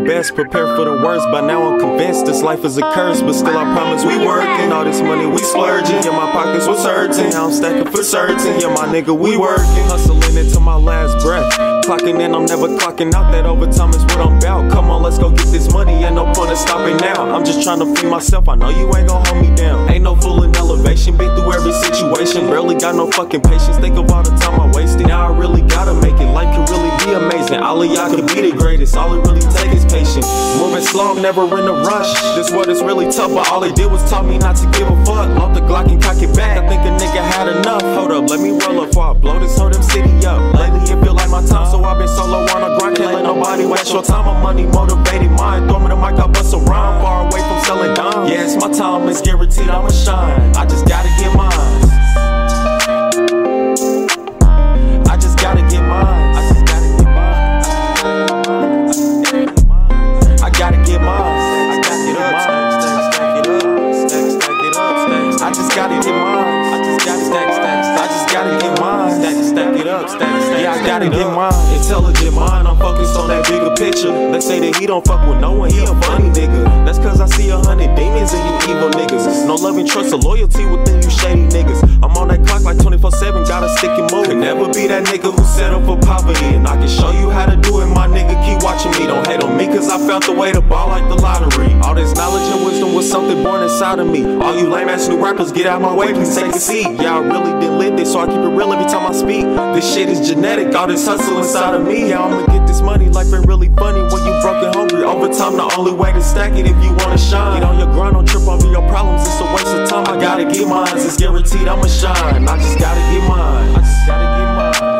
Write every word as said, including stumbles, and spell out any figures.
best, prepared for the worst. By now I'm convinced this life is a curse, but still I promise we working. All this money we splurging, yeah, my pockets was hurting. Now I'm stacking for certain, yeah, my nigga we working. Hustling into my last breath, clocking in, I'm never clocking out. That overtime is what I'm about. Come on, let's go get this money, ain't no point in stopping now. I'm just trying to free myself, I know you ain't gon' hold me down. Ain't no fooling elevation, been through every situation. Barely got no fucking patience, think of all the time I wasted. Now I really gotta make it, life can really be amazing. All of y'all could be the greatest, all it really take is patience. Moving slow, never in a rush. This what is really tough, but all it did was taught me not to give a fuck. Load the Glock and cock it back, I think a nigga had enough. Hold up, let me roll up before I blow this whole damn city up. Lately it feel like my time, so I've been solo on a grind. Can't let nobody waste your time, I'm money motivated mind. Throw me the mic, I bust a rhyme, far away from selling dimes. Yeah, it's my time, it's guaranteed I'ma shine. I just gotta get mine. I just gotta get mine. I just gotta get mine. I gotta get mine. I gotta get up, stack it up, stack, stack it up, stack. I just gotta get mine. I just gotta stack, stack, I just gotta get mine. Stack, stack it up, stack, stack. Yeah, I gotta get mine. Intelligent mind, I'm focused on that bigger picture. They say that he don't fuck with no one, he a funny nigga. That's cause I see a hundred demons in you evil niggas. No love and trust or loyalty within you shady niggas. I'm on that clock like twenty-four seven, gotta stick and move. Could never be that nigga who settled for poverty, and I can show you how to do it, my nigga, keep watching me. Don't hate on me cause I found the way to ball like the lottery. All this knowledge and wisdom was something born inside of me. All you lame ass new rappers, get out my way, please take a seat. Yeah, I really didn't live this, so I keep it real every time I speak. This shit is genetic, all this hustle inside of me. Yeah, I'ma get this money, life ain't really funny when you broke and hungry. Overtime, the only way to stack it if you wanna shine. Get on your grind, don't trip over your problems, it's a waste of time. I gotta get mine, it's guaranteed I'ma shine. I just gotta get mine. I just gotta get mine.